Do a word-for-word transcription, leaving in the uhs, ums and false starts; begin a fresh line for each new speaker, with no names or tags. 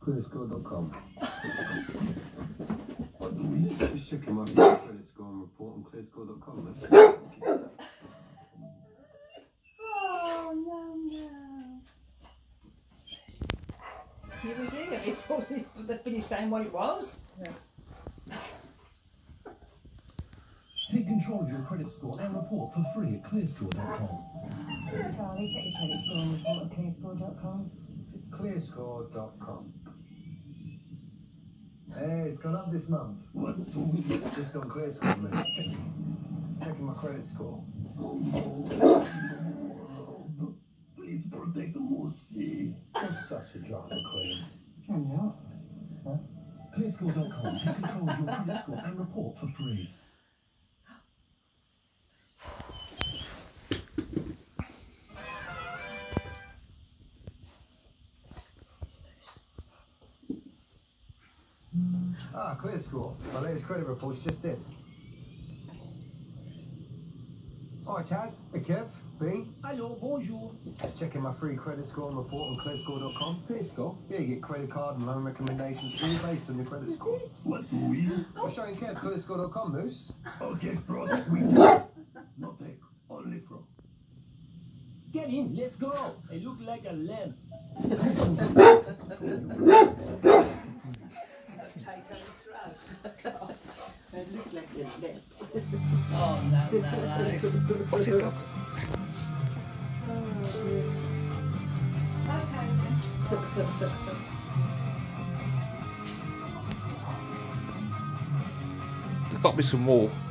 clear score dot com. Just checking my credit score and report on clear score dot com.
Oh, no, no. He was here. He thought they finished saying what it was. Yeah.
Take control of your credit score and report for free at clear score dot com.
Charlie, check your credit score and report at clear score dot com.
clear score dot com. Hey, it's gone up this month. What? Just on clear score, mate. Checking my credit score. Please protect the Mossy. You're such a drama queen.
I'm not.
Huh? clear score dot com. Take control of your credit score and report for free.
Ah, clear score. My latest credit report's just in. Hi, Chaz. Hey, Kev. B.
Hello, bonjour.
Just checking my free credit score and report on clear score dot com. Clear score? Yeah, you get credit card and loan recommendations all based on your credit score.
What do we?
I'm showing Kev clear score dot com, Moose.
Okay, bros. We not take, only from. Get in, let's go. I look like a lamb.
Take on the throat. God.
They look like a lamp.
Oh, no, no, no.
What's this? What's this, look?
Okay.
There's got to be some more.